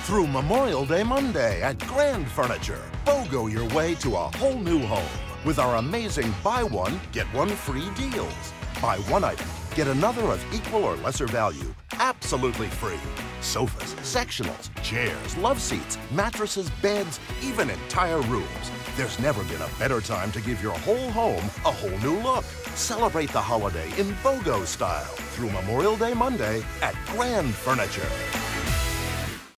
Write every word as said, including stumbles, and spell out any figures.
Through Memorial Day Monday at Grand Furniture, BOGO your way to a whole new home with our amazing buy one, get one free deals. Buy one item, get another of equal or lesser value, absolutely free. Sofas, sectionals, chairs, love seats, mattresses, beds, even entire rooms. There's never been a better time to give your whole home a whole new look. Celebrate the holiday in BOGO style through Memorial Day Monday at Grand Furniture.